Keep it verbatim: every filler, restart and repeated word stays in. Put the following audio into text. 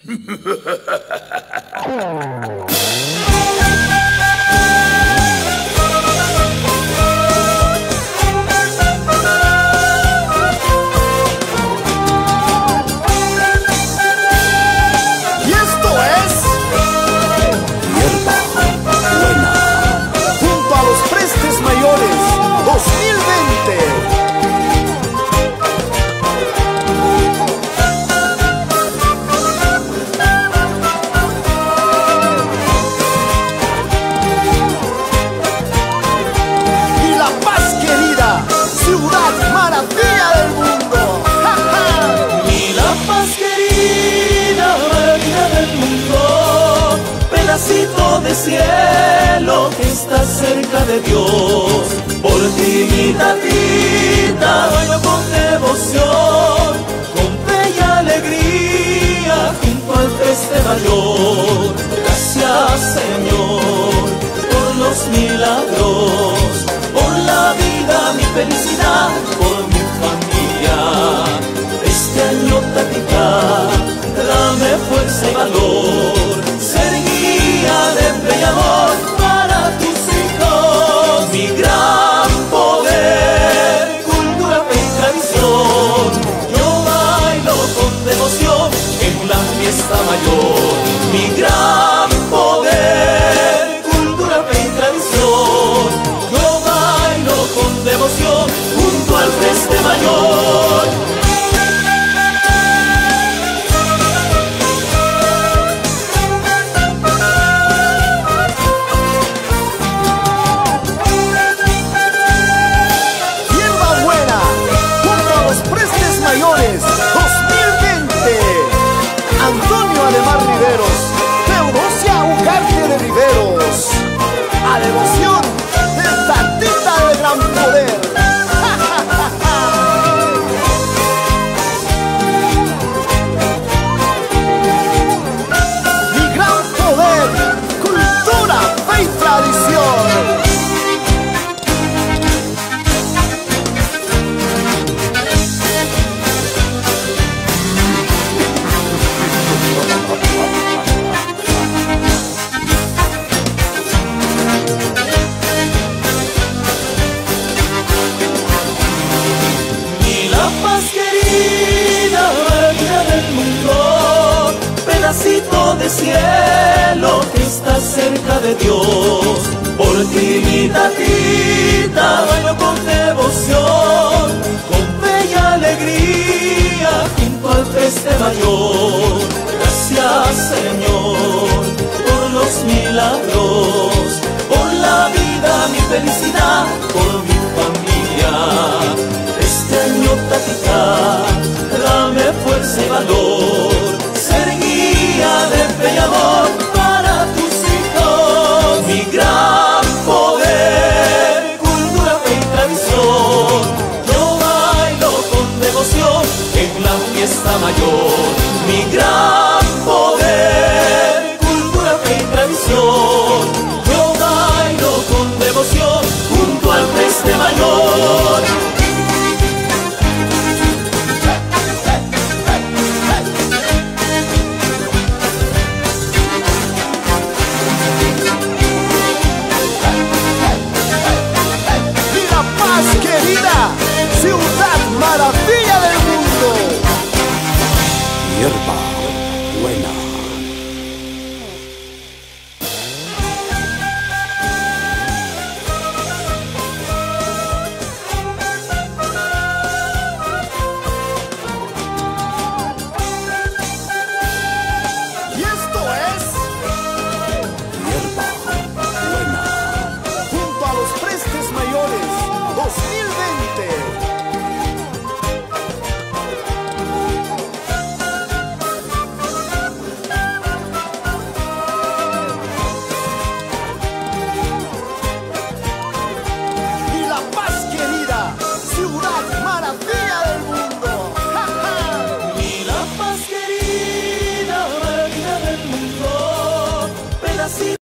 De cielo que está cerca de Dios, por ti mi tatita bailo con devoción, con fe y alegría junto al Cristo mayor. Gracias Señor por los milagros, por la vida, mi felicidad, por mi familia. Este año tatita, dame fuerza y valor, ser guía de fe y amor para tus hijos. Mi gran poder, cultura, fe y tradición, yo bailo con devoción en la fiesta mayor. Mi gran poder, cultura, fe y tradición, yo bailo con devoción junto al Cristo mayor. A devoción de tatita de gran poder. Mi gran poder, cultura, fe y tradición. De cielo que está cerca de Dios, por ti mi tatita bailo con devoción, con fe y alegría junto al Cristo mayor. Gracias Señor por los milagros, por la vida, mi felicidad, por mi familia. Este año tatita, dame fuerza y valor, ser guía de fe y amor para tus hijos. Mi gran poder, cultura, fe y tradición, yo bailo con devoción en la fiesta mayor.